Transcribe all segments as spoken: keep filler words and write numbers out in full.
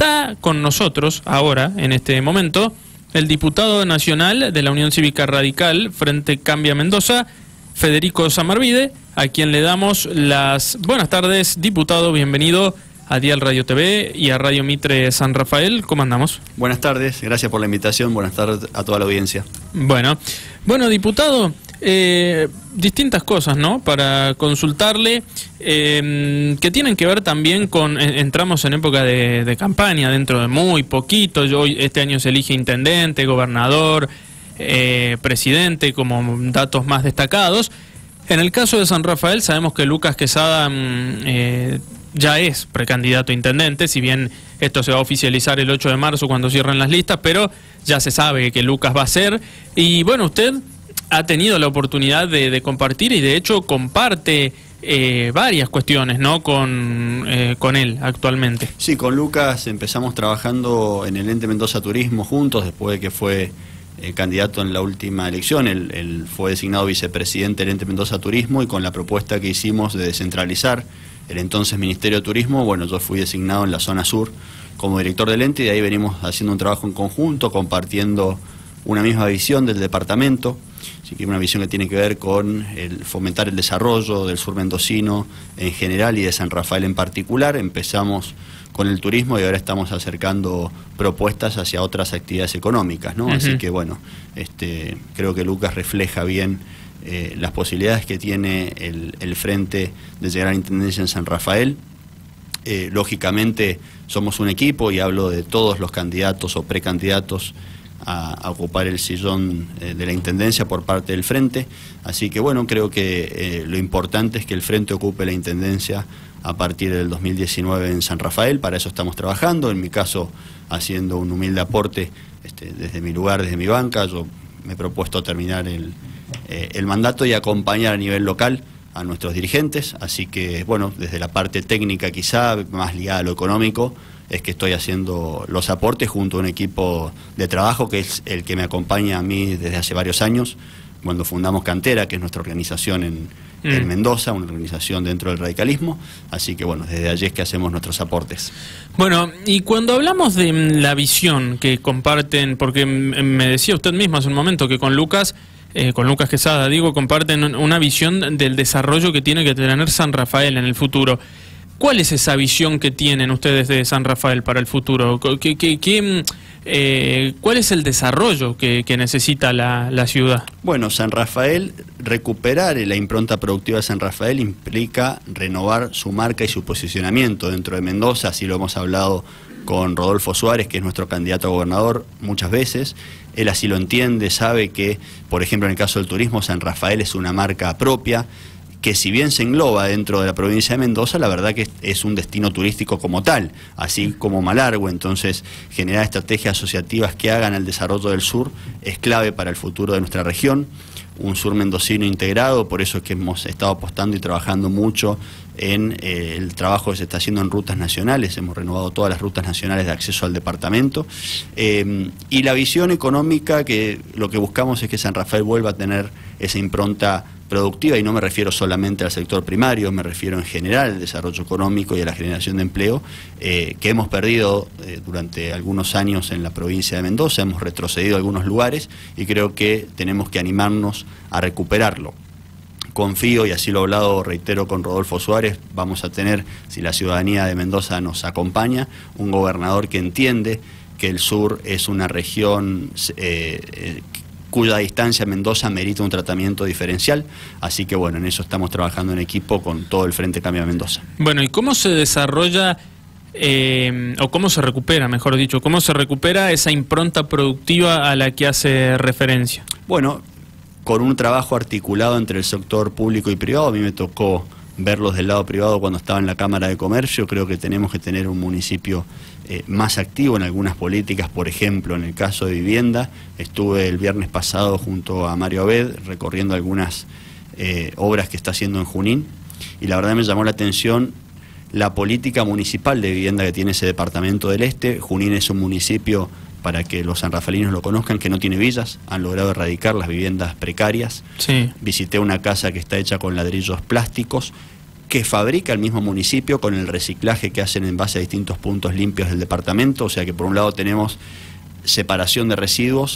está con nosotros ahora, en este momento, el diputado nacional de la Unión Cívica Radical, Frente Cambia Mendoza, Federico Samarvide, a quien le damos las buenas tardes. Diputado, bienvenido a Dial Radio T V y a Radio Mitre San Rafael. ¿Cómo andamos? Buenas tardes, gracias por la invitación, buenas tardes a toda la audiencia. Bueno, bueno diputado, eh, distintas cosas, ¿no?, para consultarle, eh, que tienen que ver también con, eh, entramos en época de, de campaña, dentro de muy poquito. Yo, hoy, este año se elige intendente, gobernador, eh, presidente, como datos más destacados. En el caso de San Rafael sabemos que Lucas Quesada eh, ya es precandidato a intendente, si bien esto se va a oficializar el ocho de marzo cuando cierren las listas, pero ya se sabe que Lucas va a ser. Y bueno, usted ha tenido la oportunidad de, de compartir y de hecho comparte eh, varias cuestiones, ¿no?, con, eh, con él actualmente. Sí, con Lucas empezamos trabajando en el ente Mendoza Turismo juntos, después de que fue eh, candidato en la última elección. Él, él fue designado vicepresidente del ente Mendoza Turismo, y con la propuesta que hicimos de descentralizar el entonces Ministerio de Turismo, bueno, yo fui designado en la zona sur como director del ente, y de ahí venimos haciendo un trabajo en conjunto, compartiendo una misma visión del departamento. Así que una visión que tiene que ver con el fomentar el desarrollo del sur mendocino en general y de San Rafael en particular. Empezamos con el turismo y ahora estamos acercando propuestas hacia otras actividades económicas, ¿no? Uh-huh. Así que bueno, este, creo que Lucas refleja bien eh, las posibilidades que tiene el, el frente de llegar a la intendencia en San Rafael. Eh, lógicamente somos un equipo, y hablo de todos los candidatos o precandidatos A, a ocupar el sillón eh, de la intendencia por parte del frente. Así que bueno, creo que eh, lo importante es que el frente ocupe la intendencia a partir del dos mil diecinueve en San Rafael. Para eso estamos trabajando, en mi caso haciendo un humilde aporte este, desde mi lugar, desde mi banca. Yo me he propuesto terminar el, eh, el mandato y acompañar a nivel local a nuestros dirigentes. Así que bueno, desde la parte técnica quizá más ligada a lo económico, es que estoy haciendo los aportes junto a un equipo de trabajo que es el que me acompaña a mí desde hace varios años, cuando fundamos Cantera, que es nuestra organización en, mm. en Mendoza, una organización dentro del radicalismo. Así que bueno, desde allí es que hacemos nuestros aportes. Bueno, y cuando hablamos de la visión que comparten, porque me decía usted mismo hace un momento que con Lucas, eh, con Lucas Quesada, digo, comparten una visión del desarrollo que tiene que tener San Rafael en el futuro. ¿Cuál es esa visión que tienen ustedes de San Rafael para el futuro? ¿Qué, qué, qué, eh, ¿Cuál es el desarrollo que, que necesita la, la ciudad? Bueno, San Rafael, recuperar la impronta productiva de San Rafael implica renovar su marca y su posicionamiento dentro de Mendoza. Así lo hemos hablado con Rodolfo Suárez, que es nuestro candidato a gobernador, muchas veces. Él así lo entiende, sabe que, por ejemplo, en el caso del turismo, San Rafael es una marca propia, que si bien se engloba dentro de la provincia de Mendoza, la verdad que es un destino turístico como tal, así como Malargüe. Entonces, generar estrategias asociativas que hagan al desarrollo del sur es clave para el futuro de nuestra región. Un sur mendocino integrado, por eso es que hemos estado apostando y trabajando mucho en eh, el trabajo que se está haciendo en rutas nacionales. Hemos renovado todas las rutas nacionales de acceso al departamento. Eh, y la visión económica, que lo que buscamos es que San Rafael vuelva a tener esa impronta productiva, y no me refiero solamente al sector primario, me refiero en general al desarrollo económico y a la generación de empleo, eh, que hemos perdido eh, durante algunos años en la provincia de Mendoza. Hemos retrocedido a algunos lugares y creo que tenemos que animarnos a recuperarlo. Confío, y así lo he hablado, reitero, con Rodolfo Suárez, vamos a tener, si la ciudadanía de Mendoza nos acompaña, un gobernador que entiende que el sur es una región eh, eh, cuya distancia Mendoza merita un tratamiento diferencial. Así que bueno, en eso estamos trabajando en equipo con todo el Frente Cambia Mendoza. Bueno, ¿y cómo se desarrolla, eh, o cómo se recupera, mejor dicho, cómo se recupera esa impronta productiva a la que hace referencia? Bueno, con un trabajo articulado entre el sector público y privado. A mí me tocó verlos del lado privado cuando estaba en la Cámara de Comercio. Creo que tenemos que tener un municipio eh, más activo en algunas políticas. Por ejemplo, en el caso de vivienda, estuve el viernes pasado junto a Mario Abed recorriendo algunas eh, obras que está haciendo en Junín, y la verdad me llamó la atención la política municipal de vivienda que tiene ese departamento del este. Junín es un municipio, para que los sanrafalinos lo conozcan, que no tiene villas. Han logrado erradicar las viviendas precarias. Sí. Visité una casa que está hecha con ladrillos plásticos, que fabrica el mismo municipio con el reciclaje que hacen en base a distintos puntos limpios del departamento. O sea que por un lado tenemos separación de residuos,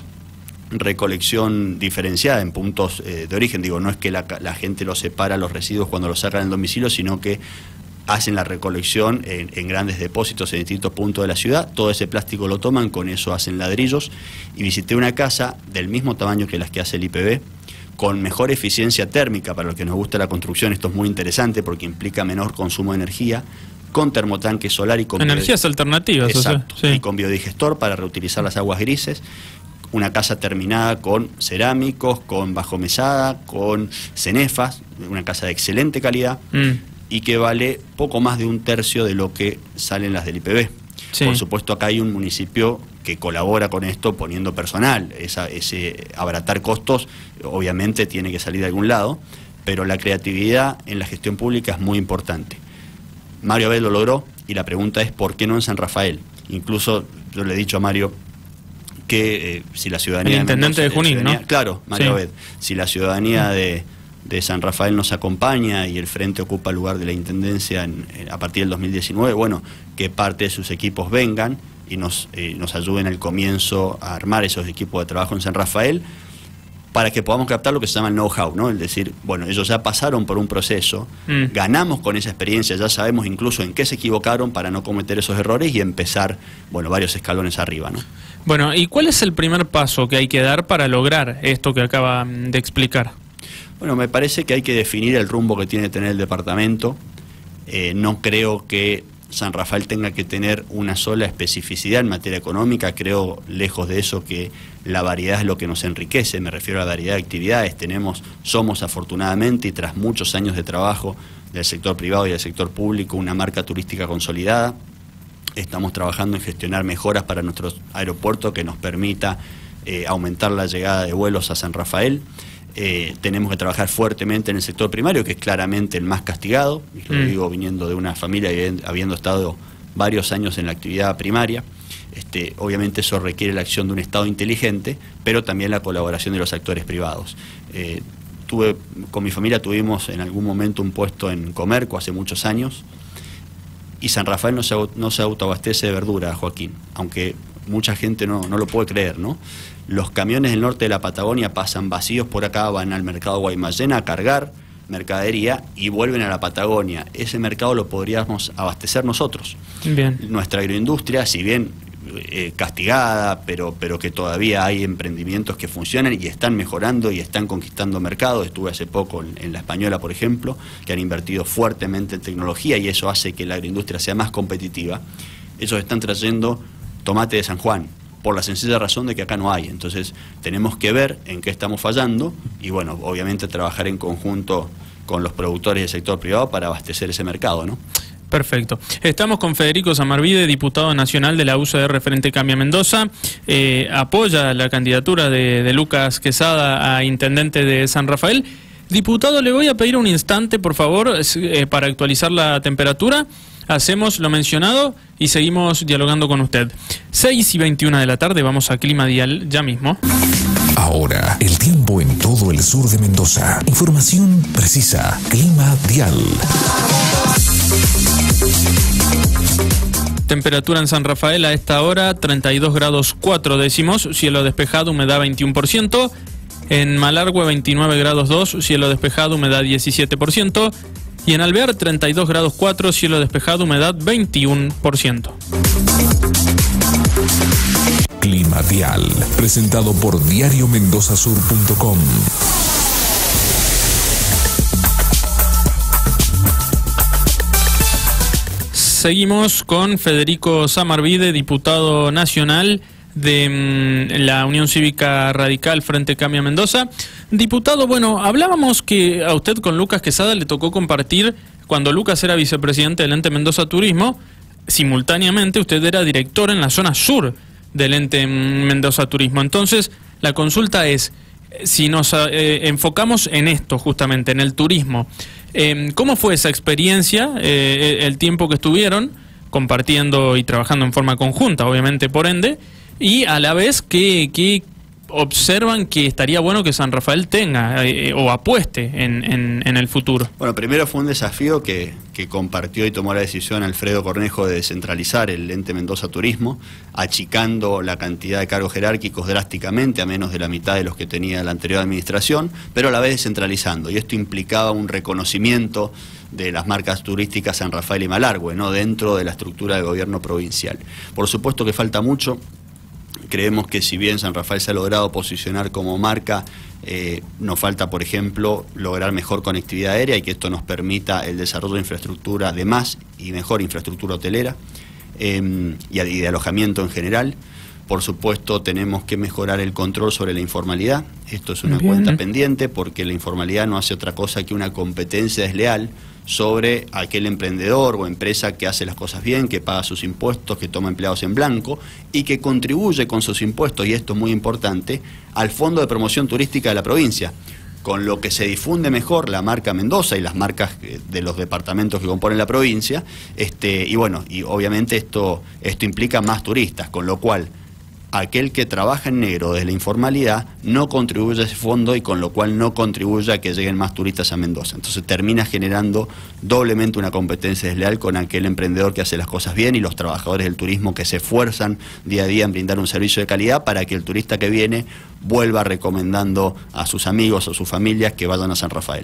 recolección diferenciada en puntos eh, de origen. Digo, no es que la, la gente los separa los residuos cuando los sacan del domicilio, sino que hacen la recolección en, en grandes depósitos en distintos puntos de la ciudad. Todo ese plástico lo toman, con eso hacen ladrillos. Y visité una casa del mismo tamaño que las que hace el I P B, con mejor eficiencia térmica. Para los que nos gusta la construcción, esto es muy interesante porque implica menor consumo de energía, con termotanque solar y con energías alternativas. Exacto, o sea, sí. Y con biodigestor para reutilizar las aguas grises. Una casa terminada con cerámicos, con bajomesada, con cenefas, una casa de excelente calidad mm. y que vale poco más de un tercio de lo que salen las del I P B. Sí. Por supuesto, acá hay un municipio que colabora con esto poniendo personal. Esa, ese abaratar costos obviamente tiene que salir de algún lado, pero la creatividad en la gestión pública es muy importante. Mario Abed lo logró y la pregunta es ¿por qué no en San Rafael? Incluso yo le he dicho a Mario que eh, si la ciudadanía... El intendente de, Mendoza, de Junín, ¿no? Claro, Mario sí. Abed. Si la ciudadanía de, de San Rafael nos acompaña y el Frente ocupa el lugar de la Intendencia en, en, a partir del dos mil diecinueve, bueno, que parte de sus equipos vengan y nos, eh, nos ayuden al comienzo a armar esos equipos de trabajo en San Rafael, para que podamos captar lo que se llama el know-how, ¿no? Es decir, bueno, ellos ya pasaron por un proceso, mm. ganamos con esa experiencia, ya sabemos incluso en qué se equivocaron para no cometer esos errores y empezar, bueno, varios escalones arriba, ¿no? Bueno, ¿y cuál es el primer paso que hay que dar para lograr esto que acaba de explicar? Bueno, me parece que hay que definir el rumbo que tiene que tener el departamento. Eh, no creo que San Rafael tenga que tener una sola especificidad en materia económica. Creo, lejos de eso, que la variedad es lo que nos enriquece. Me refiero a la variedad de actividades. Tenemos, somos afortunadamente, y tras muchos años de trabajo del sector privado y del sector público, una marca turística consolidada. Estamos trabajando en gestionar mejoras para nuestro aeropuerto que nos permita eh, aumentar la llegada de vuelos a San Rafael. Eh, tenemos que trabajar fuertemente en el sector primario, que es claramente el más castigado, y lo mm. digo viniendo de una familia y habiendo estado varios años en la actividad primaria. Este, obviamente eso requiere la acción de un Estado inteligente, pero también la colaboración de los actores privados. Eh, tuve, con mi familia tuvimos en algún momento un puesto en Comerco hace muchos años, y San Rafael no se, no se autoabastece de verdura, Joaquín, aunque mucha gente no, no lo puede creer, ¿no? Los camiones del norte de la Patagonia pasan vacíos por acá, van al mercado Guaymallén a cargar mercadería y vuelven a la Patagonia. Ese mercado lo podríamos abastecer nosotros. Bien. Nuestra agroindustria, si bien eh, castigada, pero, pero que todavía hay emprendimientos que funcionan y están mejorando y están conquistando mercados. Estuve hace poco en, en La Española, por ejemplo, que han invertido fuertemente en tecnología y eso hace que la agroindustria sea más competitiva. Ellos están trayendo tomate de San Juan, por la sencilla razón de que acá no hay. Entonces tenemos que ver en qué estamos fallando y bueno, obviamente trabajar en conjunto con los productores del sector privado para abastecer ese mercado, ¿no? Perfecto. Estamos con Federico Samarvide, diputado nacional de la U C R Frente Cambia Mendoza. Eh, apoya la candidatura de, de Lucas Quesada a intendente de San Rafael. Diputado, le voy a pedir un instante, por favor, eh, para actualizar la temperatura. Hacemos lo mencionado y seguimos dialogando con usted. seis y veintiuna de la tarde, vamos a Clima Dial ya mismo. Ahora, el tiempo en todo el sur de Mendoza. Información precisa. Clima Dial. Temperatura en San Rafael a esta hora, treinta y dos grados cuatro décimos, cielo despejado, humedad veintiuno por ciento. En Malargüe veintinueve grados dos, cielo despejado, humedad diecisiete por ciento. Y en Alvear treinta y dos grados cuatro, cielo despejado, humedad veintiuno por ciento. Clima Dial, presentado por diario mendoza sur punto com. Seguimos con Federico Samarvide, diputado nacional de mmm, la Unión Cívica Radical Frente Cambia Mendoza. Diputado, bueno, hablábamos que a usted con Lucas Quesada le tocó compartir, cuando Lucas era vicepresidente del ente Mendoza Turismo, simultáneamente usted era director en la zona sur del ente Mendoza Turismo. Entonces, la consulta es, si nos eh, enfocamos en esto justamente, en el turismo, eh, ¿cómo fue esa experiencia, eh, el tiempo que estuvieron compartiendo y trabajando en forma conjunta, obviamente por ende, y a la vez, ¿qué, qué observan que estaría bueno que San Rafael tenga eh, o apueste en, en, en el futuro? Bueno, primero fue un desafío que, que compartió y tomó la decisión Alfredo Cornejo de descentralizar el ente Mendoza Turismo, achicando la cantidad de cargos jerárquicos drásticamente a menos de la mitad de los que tenía la anterior administración, pero a la vez descentralizando, y esto implicaba un reconocimiento de las marcas turísticas San Rafael y Malargüe, ¿no?, dentro de la estructura del gobierno provincial. Por supuesto que falta mucho. Creemos que si bien San Rafael se ha logrado posicionar como marca, eh, nos falta, por ejemplo, lograr mejor conectividad aérea y que esto nos permita el desarrollo de infraestructura de más y mejor infraestructura hotelera eh, y de alojamiento en general. Por supuesto, tenemos que mejorar el control sobre la informalidad. Esto es una Bien. cuenta pendiente porque la informalidad no hace otra cosa que una competencia desleal sobre aquel emprendedor o empresa que hace las cosas bien, que paga sus impuestos, que toma empleados en blanco y que contribuye con sus impuestos, y esto es muy importante, al Fondo de Promoción Turística de la provincia, con lo que se difunde mejor la marca Mendoza y las marcas de los departamentos que componen la provincia, este, y bueno, y obviamente esto, esto implica más turistas, con lo cual aquel que trabaja en negro desde la informalidad no contribuye a ese fondo y con lo cual no contribuye a que lleguen más turistas a Mendoza. Entonces termina generando doblemente una competencia desleal con aquel emprendedor que hace las cosas bien y los trabajadores del turismo que se esfuerzan día a día en brindar un servicio de calidad para que el turista que viene vuelva recomendando a sus amigos o sus familias que vayan a San Rafael.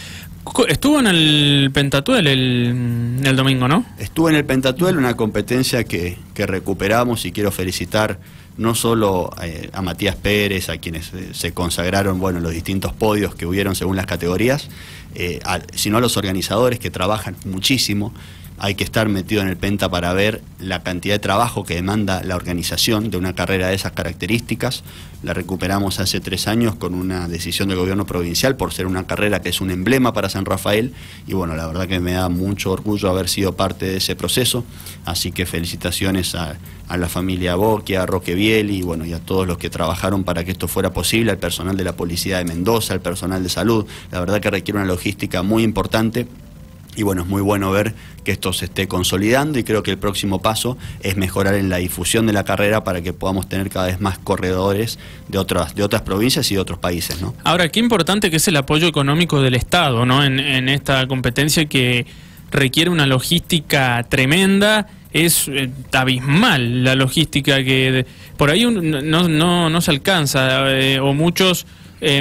Estuvo en el Pentatuel el, el domingo, ¿no? Estuvo en el Pentatuel, una competencia que, que recuperamos, y quiero felicitar no solo eh, a Matías Pérez, a quienes eh, se consagraron, bueno, los distintos podios que hubieron según las categorías, eh, a, sino a los organizadores que trabajan muchísimo. Hay que estar metido en el Penta para ver la cantidad de trabajo que demanda la organización de una carrera de esas características. La recuperamos hace tres años con una decisión del gobierno provincial por ser una carrera que es un emblema para San Rafael, y bueno, la verdad que me da mucho orgullo haber sido parte de ese proceso, así que felicitaciones a, a la familia Boquia, a Roque Bieli y bueno, y a todos los que trabajaron para que esto fuera posible, al personal de la Policía de Mendoza, al personal de salud. La verdad que requiere una logística muy importante. Y bueno, es muy bueno ver que esto se esté consolidando, y creo que el próximo paso es mejorar en la difusión de la carrera para que podamos tener cada vez más corredores de otras de otras provincias y de otros países, ¿no? Ahora, qué importante que es el apoyo económico del Estado, ¿no?, en, en esta competencia que requiere una logística tremenda. Es eh, abismal la logística que por ahí un, no, no, no se alcanza, eh, o muchos Eh,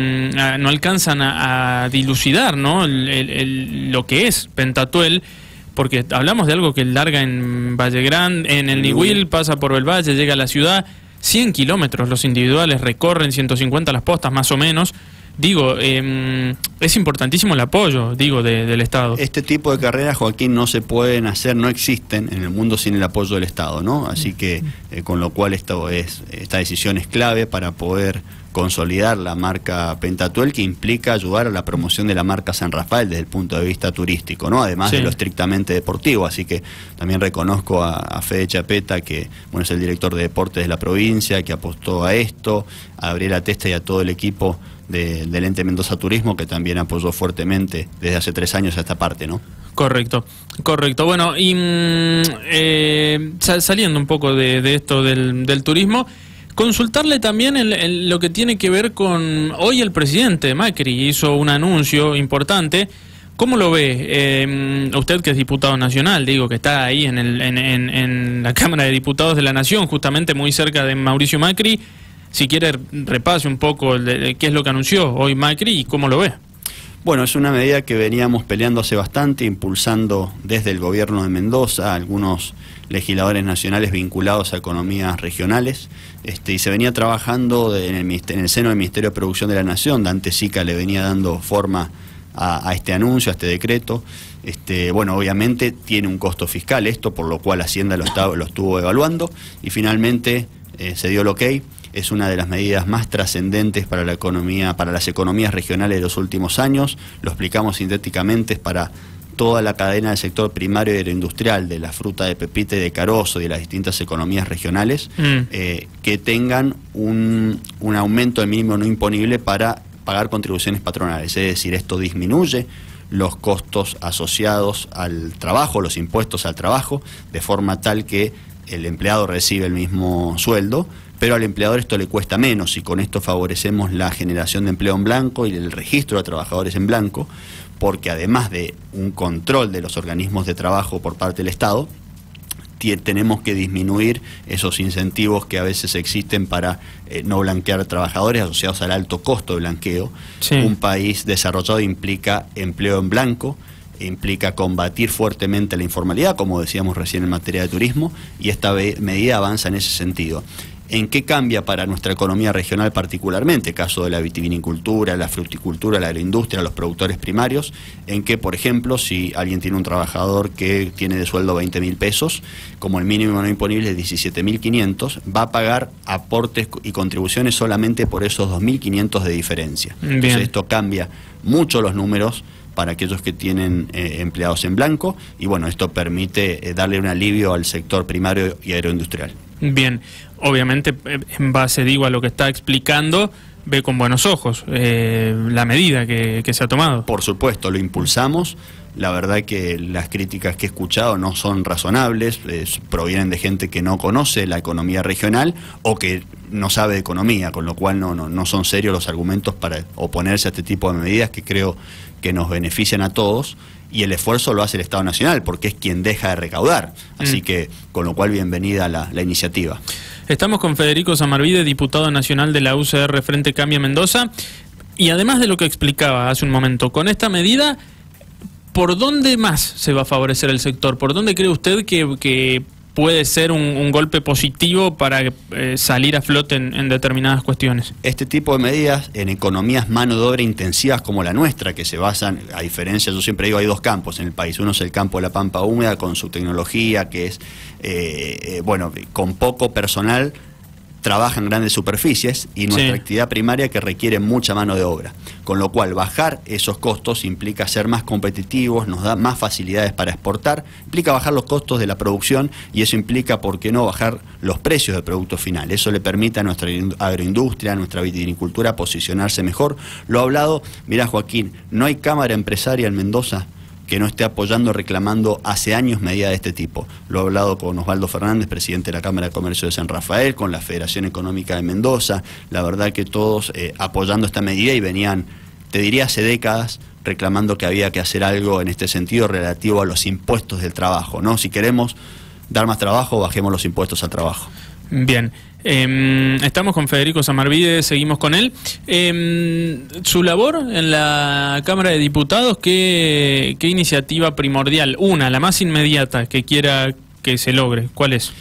no alcanzan a, a dilucidar, ¿no?, el, el, el, lo que es Pentatuel, porque hablamos de algo que larga en Valle Grande, en el Nihuil, pasa por el Valle, llega a la ciudad, cien kilómetros los individuales, recorren ciento cincuenta las postas más o menos. Digo, eh, es importantísimo el apoyo, digo, de, del Estado. Este tipo de carreras, Joaquín, no se pueden hacer, no existen en el mundo sin el apoyo del Estado, ¿no? Así que, eh, con lo cual esto es, esta decisión es clave para poder consolidar la marca Pentatuel, que implica ayudar a la promoción de la marca San Rafael desde el punto de vista turístico, ¿no?, además sí. de lo estrictamente deportivo. Así que también reconozco a, a Fede Chapeta, que bueno, es el director de deportes de la provincia, que apostó a esto, a Gabriela Testa y a todo el equipo de, del ente Mendoza Turismo, que también apoyó fuertemente desde hace tres años a esta parte, ¿no? Correcto, correcto. Bueno, y eh, saliendo un poco de, de esto del, del turismo, consultarle también en, en lo que tiene que ver con... Hoy el presidente Macri hizo un anuncio importante. ¿Cómo lo ve? Eh, usted, que es diputado nacional, digo, que está ahí en, el, en, en, en la Cámara de Diputados de la Nación, justamente muy cerca de Mauricio Macri. Si quiere, repase un poco de, de qué es lo que anunció hoy Macri y cómo lo ve. Bueno, es una medida que veníamos peleando hace bastante, impulsando desde el gobierno de Mendoza, algunos legisladores nacionales vinculados a economías regionales, este, y se venía trabajando en el, en el seno del Ministerio de Producción de la Nación. Dante Sica le venía dando forma a, a este anuncio, a este decreto. Este, bueno, obviamente tiene un costo fiscal esto, por lo cual Hacienda lo, está, lo estuvo evaluando, y finalmente eh, se dio el ok. Es una de las medidas más trascendentes para la economía, para las economías regionales de los últimos años. Lo explicamos sintéticamente, es para toda la cadena del sector primario y agroindustrial, de la fruta de pepita y de carozo y de las distintas economías regionales, mm. eh, que tengan un, un aumento de mínimo no imponible para pagar contribuciones patronales. Es decir, esto disminuye los costos asociados al trabajo, los impuestos al trabajo, de forma tal que el empleado recibe el mismo sueldo, pero al empleador esto le cuesta menos y con esto favorecemos la generación de empleo en blanco y el registro de trabajadores en blanco, porque además de un control de los organismos de trabajo por parte del Estado, tenemos que disminuir esos incentivos que a veces existen para eh, no blanquear trabajadores asociados al alto costo de blanqueo. Sí. Un país desarrollado implica empleo en blanco, implica combatir fuertemente la informalidad, como decíamos recién en materia de turismo, y esta medida avanza en ese sentido. ¿En qué cambia para nuestra economía regional particularmente? Caso de la vitivinicultura, la fruticultura, la agroindustria, los productores primarios, en que, por ejemplo, si alguien tiene un trabajador que tiene de sueldo veinte mil pesos, como el mínimo no imponible es diecisiete mil quinientos, va a pagar aportes y contribuciones solamente por esos dos mil quinientos de diferencia. Bien. Entonces esto cambia mucho los números para aquellos que tienen eh, empleados en blanco, y bueno, esto permite eh, darle un alivio al sector primario y agroindustrial. Bien, obviamente en base, digo, a lo que está explicando, ve con buenos ojos eh, la medida que, que se ha tomado. Por supuesto, lo impulsamos. La verdad que las críticas que he escuchado no son razonables, eh, provienen de gente que no conoce la economía regional o que no sabe de economía, con lo cual no, no, no son serios los argumentos para oponerse a este tipo de medidas que creo que nos benefician a todos, y el esfuerzo lo hace el Estado Nacional porque es quien deja de recaudar, así mm. que con lo cual bienvenida la, la iniciativa. Estamos con Federico Samarvide, diputado nacional de la U C R Frente Cambia Mendoza, y además de lo que explicaba hace un momento, con esta medida, ¿por dónde más se va a favorecer el sector? ¿Por dónde cree usted que, que puede ser un, un golpe positivo para eh, salir a flote en, en determinadas cuestiones? Este tipo de medidas en economías mano de obra intensivas como la nuestra, que se basan, a diferencia, yo siempre digo, hay dos campos en el país. Uno es el campo de la pampa húmeda con su tecnología, que es, eh, eh, bueno, con poco personal, trabajan grandes superficies, y nuestra sí. actividad primaria que requiere mucha mano de obra, con lo cual bajar esos costos implica ser más competitivos, nos da más facilidades para exportar, implica bajar los costos de la producción, y eso implica, ¿por qué no?, bajar los precios del producto final. Eso le permite a nuestra agroindustria, a nuestra vitivinicultura posicionarse mejor. Lo ha hablado, mirá Joaquín, no hay cámara empresaria en Mendoza que no esté apoyando, reclamando hace años medidas de este tipo. Lo he hablado con Osvaldo Fernández, presidente de la Cámara de Comercio de San Rafael, con la Federación Económica de Mendoza, la verdad que todos eh, apoyando esta medida, y venían, te diría, hace décadas reclamando que había que hacer algo en este sentido relativo a los impuestos del trabajo, ¿no? Si queremos dar más trabajo, bajemos los impuestos al trabajo. Bien, eh, estamos con Federico Samarvide, seguimos con él. Eh, su labor en la Cámara de Diputados, ¿qué, qué iniciativa primordial, una, la más inmediata, que quiera que se logre? ¿Cuál es?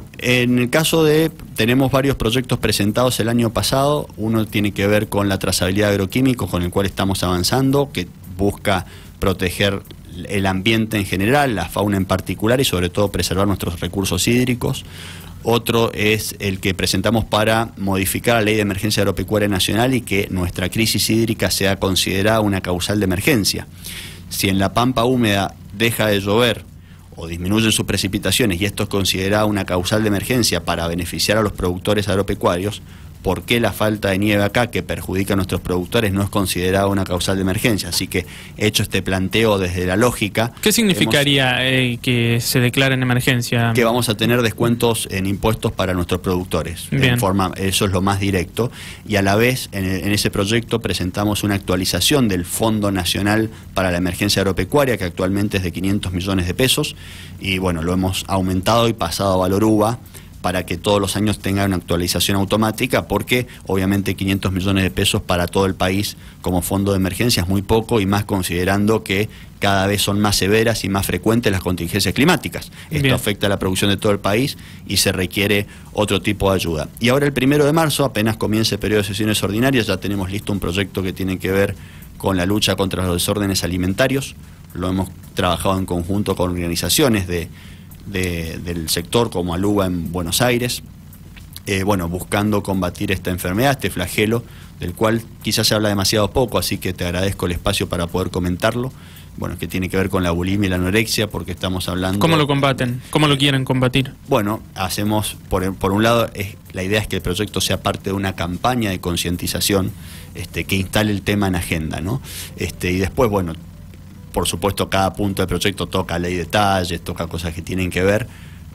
En el caso de, tenemos varios proyectos presentados el año pasado. Uno tiene que ver con la trazabilidad de agroquímicos, con el cual estamos avanzando, que busca proteger el ambiente en general, la fauna en particular, y sobre todo preservar nuestros recursos hídricos. Otro es el que presentamos para modificar la Ley de Emergencia Agropecuaria Nacional y que nuestra crisis hídrica sea considerada una causal de emergencia. Si en la pampa húmeda deja de llover o disminuyen sus precipitaciones y esto es considerado una causal de emergencia para beneficiar a los productores agropecuarios, ¿por qué la falta de nieve acá, que perjudica a nuestros productores, no es considerada una causal de emergencia? Así que, hecho este planteo desde la lógica... ¿Qué significaría hemos, eh, que se declare en emergencia? Que vamos a tener descuentos en impuestos para nuestros productores. En forma, eso es lo más directo. Y a la vez, en, en ese proyecto presentamos una actualización del Fondo Nacional para la Emergencia Agropecuaria, que actualmente es de quinientos millones de pesos. Y bueno, lo hemos aumentado y pasado a valor U V A, para que todos los años tenga una actualización automática, porque obviamente quinientos millones de pesos para todo el país como fondo de emergencia es muy poco, y más considerando que cada vez son más severas y más frecuentes las contingencias climáticas. Esto Bien. afecta a la producción de todo el país y se requiere otro tipo de ayuda. Y ahora el primero de marzo, apenas comience el periodo de sesiones ordinarias, ya tenemos listo un proyecto que tiene que ver con la lucha contra los desórdenes alimentarios. Lo hemos trabajado en conjunto con organizaciones de De, del sector como Aluba en Buenos Aires, eh, bueno, buscando combatir esta enfermedad, este flagelo, del cual quizás se habla demasiado poco, así que te agradezco el espacio para poder comentarlo. Bueno, que tiene que ver con la bulimia y la anorexia, porque estamos hablando... ¿Cómo lo combaten? ¿Cómo lo quieren combatir? Bueno, hacemos, por, por un lado, es, la idea es que el proyecto sea parte de una campaña de concientización este, que instale el tema en agenda, ¿no? Este, y después, bueno, por supuesto, cada punto del proyecto toca ley de detalles, toca cosas que tienen que ver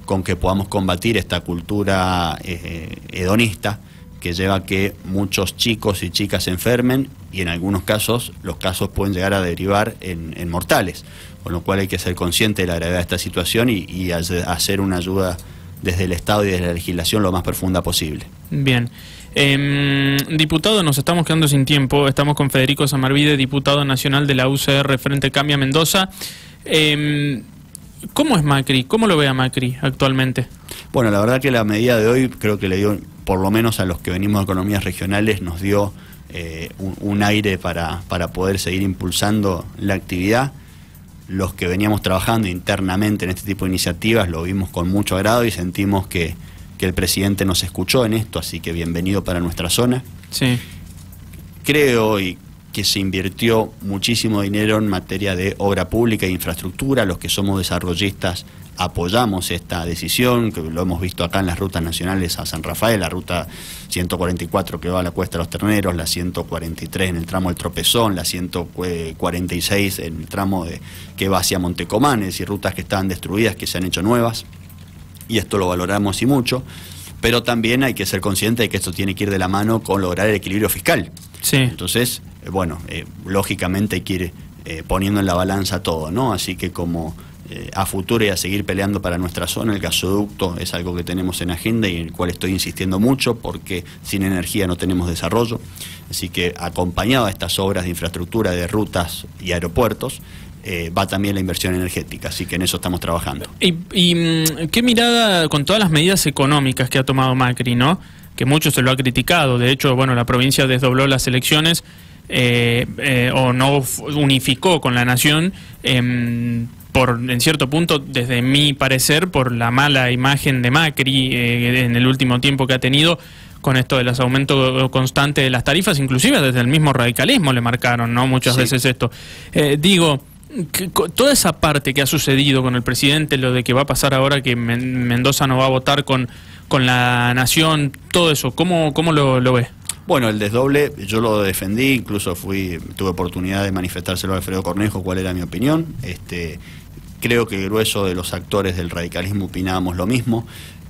con que podamos combatir esta cultura eh, hedonista que lleva a que muchos chicos y chicas se enfermen y en algunos casos los casos pueden llegar a derivar en, en mortales, con lo cual hay que ser consciente de la gravedad de esta situación y, y hacer una ayuda desde el Estado y desde la legislación lo más profunda posible. Bien. Eh, diputado, nos estamos quedando sin tiempo. Estamos con Federico Samarvide, diputado nacional de la U C R Frente Cambia Mendoza. Eh, ¿Cómo es Macri? ¿Cómo lo ve a Macri actualmente? Bueno, la verdad que la medida de hoy creo que le dio, por lo menos a los que venimos de economías regionales, nos dio eh, un, un aire para, para poder seguir impulsando la actividad. Los que veníamos trabajando internamente en este tipo de iniciativas lo vimos con mucho agrado y sentimos que, que el presidente nos escuchó en esto, así que bienvenido para nuestra zona. Sí. Creo y que se invirtió muchísimo dinero en materia de obra pública e infraestructura. Los que somos desarrollistas apoyamos esta decisión, que lo hemos visto acá en las rutas nacionales a San Rafael, la ruta ciento cuarenta y cuatro que va a la Cuesta de los Terneros, la ciento cuarenta y tres en el tramo del Tropezón, la ciento cuarenta y seis en el tramo de, que va hacia Montecomán, es decir, rutas que estaban destruidas, que se han hecho nuevas, y esto lo valoramos y mucho, pero también hay que ser consciente de que esto tiene que ir de la mano con lograr el equilibrio fiscal. Sí. Entonces, eh, bueno, eh, lógicamente hay que ir eh, poniendo en la balanza todo, ¿no? Así que como eh, a futuro y a seguir peleando para nuestra zona, el gasoducto es algo que tenemos en agenda y en el cual estoy insistiendo mucho porque sin energía no tenemos desarrollo. Así que acompañado a estas obras de infraestructura de rutas y aeropuertos, Eh, va también la inversión energética, así que en eso estamos trabajando. ¿Y, y qué mirada con todas las medidas económicas que ha tomado Macri, ¿no? Que mucho se lo ha criticado, de hecho, bueno, la provincia desdobló las elecciones eh, eh, o no unificó con la nación, eh, por, en cierto punto, desde mi parecer, por la mala imagen de Macri eh, en el último tiempo que ha tenido, con esto de los aumentos constantes de las tarifas, inclusive desde el mismo radicalismo le marcaron, ¿no? Muchas sí. veces esto. Eh, digo... Que, toda esa parte que ha sucedido con el presidente, lo de que va a pasar ahora que Mendoza no va a votar con, con la nación, todo eso, ¿cómo, cómo lo, lo ve? Bueno, el desdoble yo lo defendí, incluso fui tuve oportunidad de manifestárselo a Alfredo Cornejo cuál era mi opinión. Este, creo que el grueso de los actores del radicalismo opinábamos lo mismo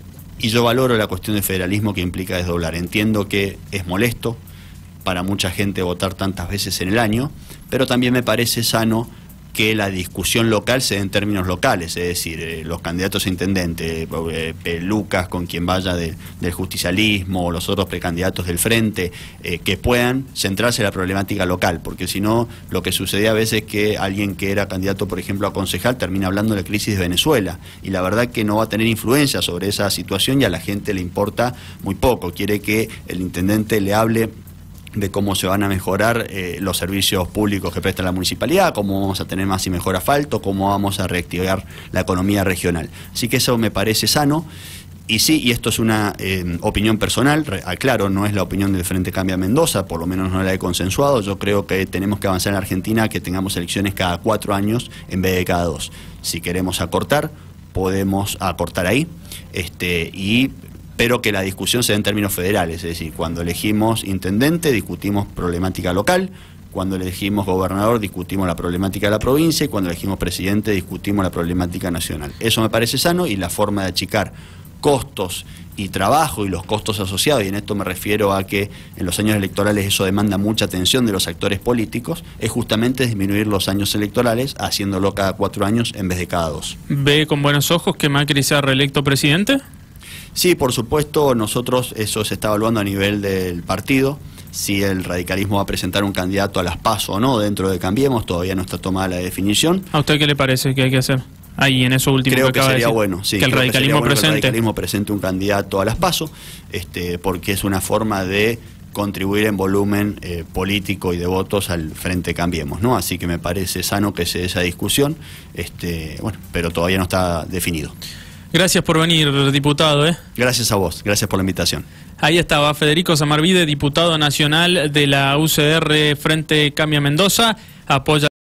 y yo valoro la cuestión del federalismo que implica desdoblar. Entiendo que es molesto para mucha gente votar tantas veces en el año, pero también me parece sano que la discusión local se dé en términos locales, es decir, eh, los candidatos a intendente, eh, eh, Lucas con quien vaya de, del justicialismo, o los otros precandidatos del frente, eh, que puedan centrarse en la problemática local, porque si no, lo que sucedía a veces es que alguien que era candidato, por ejemplo, a concejal, termina hablando de la crisis de Venezuela, y la verdad que no va a tener influencia sobre esa situación y a la gente le importa muy poco, quiere que el intendente le hable de cómo se van a mejorar eh, los servicios públicos que presta la municipalidad, cómo vamos a tener más y mejor asfalto, cómo vamos a reactivar la economía regional. Así que eso me parece sano. Y sí, y esto es una eh, opinión personal, aclaro, no es la opinión del Frente Cambia Mendoza, por lo menos no la he consensuado. Yo creo que tenemos que avanzar en Argentina, que tengamos elecciones cada cuatro años en vez de cada dos. Si queremos acortar, podemos acortar ahí, este, y... pero que la discusión se dé en términos federales, es decir, cuando elegimos intendente discutimos problemática local, cuando elegimos gobernador discutimos la problemática de la provincia y cuando elegimos presidente discutimos la problemática nacional. Eso me parece sano y la forma de achicar costos y trabajo y los costos asociados, y en esto me refiero a que en los años electorales eso demanda mucha atención de los actores políticos, es justamente disminuir los años electorales haciéndolo cada cuatro años en vez de cada dos. ¿Ve con buenos ojos que Macri sea reelecto presidente? Sí, por supuesto, nosotros eso se está evaluando a nivel del partido, si el radicalismo va a presentar un candidato a las PASO o no dentro de Cambiemos, todavía no está tomada la definición. ¿A usted qué le parece que hay que hacer? Ahí en eso último creo que, que acaba sería de decir, bueno, sí, que el radicalismo que bueno presente. Que el radicalismo presente un candidato a las PASO, este, porque es una forma de contribuir en volumen eh, político y de votos al Frente Cambiemos, ¿no? Así que me parece sano que se dé esa discusión, este, bueno, pero todavía no está definido. Gracias por venir, diputado. ¿eh? Gracias a vos, gracias por la invitación. Ahí estaba Federico Samarvide, diputado nacional de la U C R Frente Cambia Mendoza, apoya